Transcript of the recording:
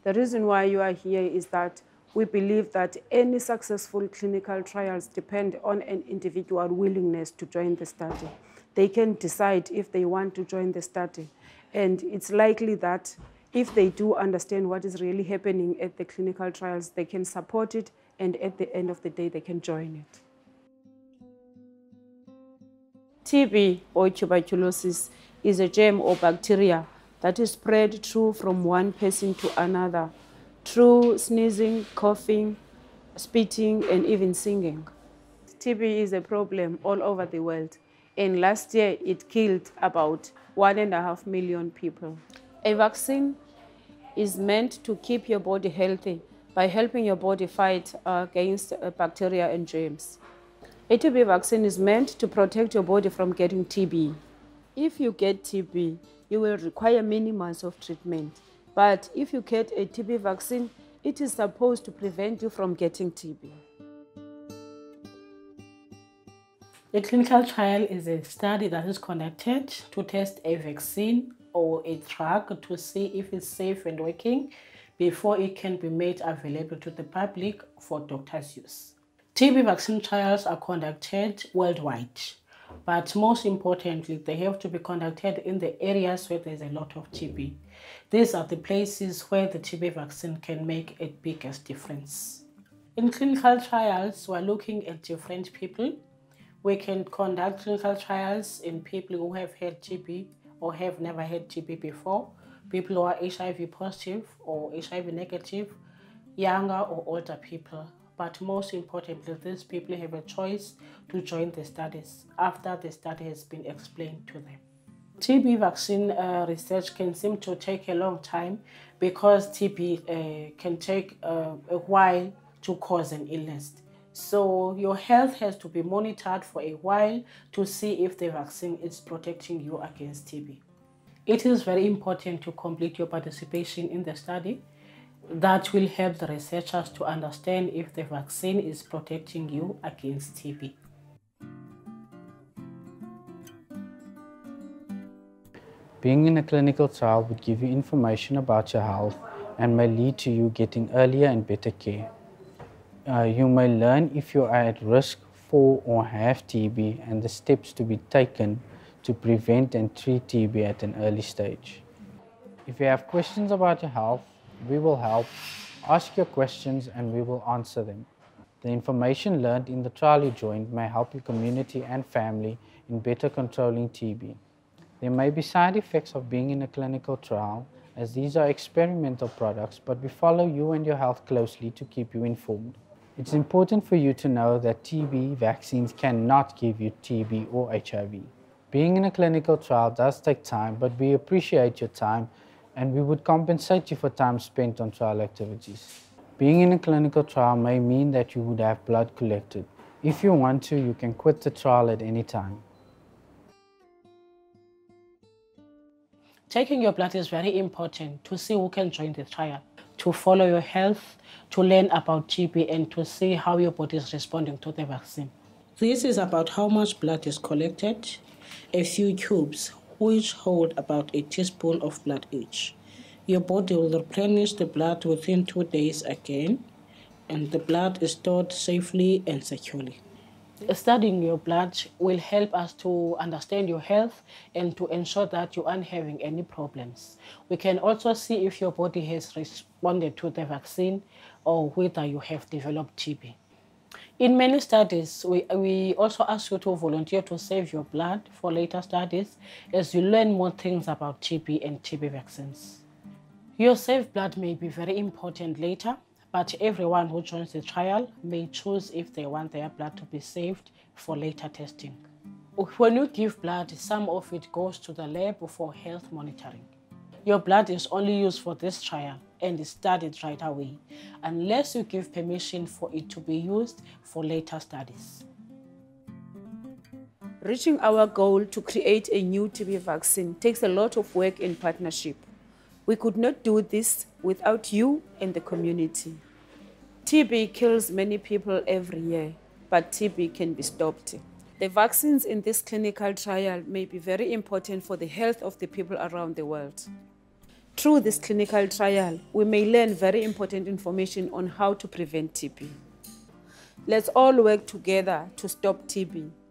The reason why you are here is that we believe that any successful clinical trials depend on an individual willingness to join the study. They can decide if they want to join the study. And it's likely that if they do understand what is really happening at the clinical trials, they can support it, and at the end of the day, they can join it. TB, or tuberculosis, is a germ or bacteria that is spread through from one person to another through sneezing, coughing, spitting, and even singing. TB is a problem all over the world, and last year it killed about 1.5 million people. A vaccine is meant to keep your body healthy by helping your body fight against bacteria and germs. A TB vaccine is meant to protect your body from getting TB. If you get TB, you will require many months of treatment. But if you get a TB vaccine, it is supposed to prevent you from getting TB. A clinical trial is a study that is conducted to test a vaccine or a drug to see if it's safe and working before it can be made available to the public for doctors' use. TB vaccine trials are conducted worldwide, but most importantly, they have to be conducted in the areas where there's a lot of TB. These are the places where the TB vaccine can make a biggest difference. In clinical trials, we're looking at different people. We can conduct clinical trials in people who have had TB or have never had TB before, people who are HIV positive or HIV negative, younger or older people. But most importantly, these people have a choice to join the studies after the study has been explained to them. TB vaccine research can seem to take a long time because TB can take a while to cause an illness. So your health has to be monitored for a while to see if the vaccine is protecting you against TB. It is very important to complete your participation in the study. That will help the researchers to understand if the vaccine is protecting you against TB. Being in a clinical trial would give you information about your health and may lead to you getting earlier and better care. You may learn if you are at risk for or have TB and the steps to be taken to prevent and treat TB at an early stage. If you have questions about your health, we will help. Ask your questions and we will answer them. The information learned in the trial you joined may help your community and family in better controlling TB. There may be side effects of being in a clinical trial, as these are experimental products, but we follow you and your health closely to keep you informed. It's important for you to know that TB vaccines cannot give you TB or HIV. Being in a clinical trial does take time, but we appreciate your time and we would compensate you for time spent on trial activities. Being in a clinical trial may mean that you would have blood collected. If you want to, you can quit the trial at any time. Taking your blood is very important to see who can join the trial, to follow your health, to learn about TB, and to see how your body is responding to the vaccine. This is about how much blood is collected, a few tubes, which hold about a teaspoon of blood each. Your body will replenish the blood within 2 days again, and the blood is stored safely and securely. Studying your blood will help us to understand your health and to ensure that you aren't having any problems. We can also see if your body has responded to the vaccine or whether you have developed TB. In many studies, we also ask you to volunteer to save your blood for later studies as you learn more things about TB and TB vaccines. Your saved blood may be very important later, but everyone who joins the trial may choose if they want their blood to be saved for later testing. When you give blood, some of it goes to the lab for health monitoring. Your blood is only used for this trial and is studied right away, unless you give permission for it to be used for later studies. Reaching our goal to create a new TB vaccine takes a lot of work and partnership. We could not do this without you and the community. TB kills many people every year, but TB can be stopped. The vaccines in this clinical trial may be very important for the health of the people around the world. Through this clinical trial, we may learn very important information on how to prevent TB. Let's all work together to stop TB.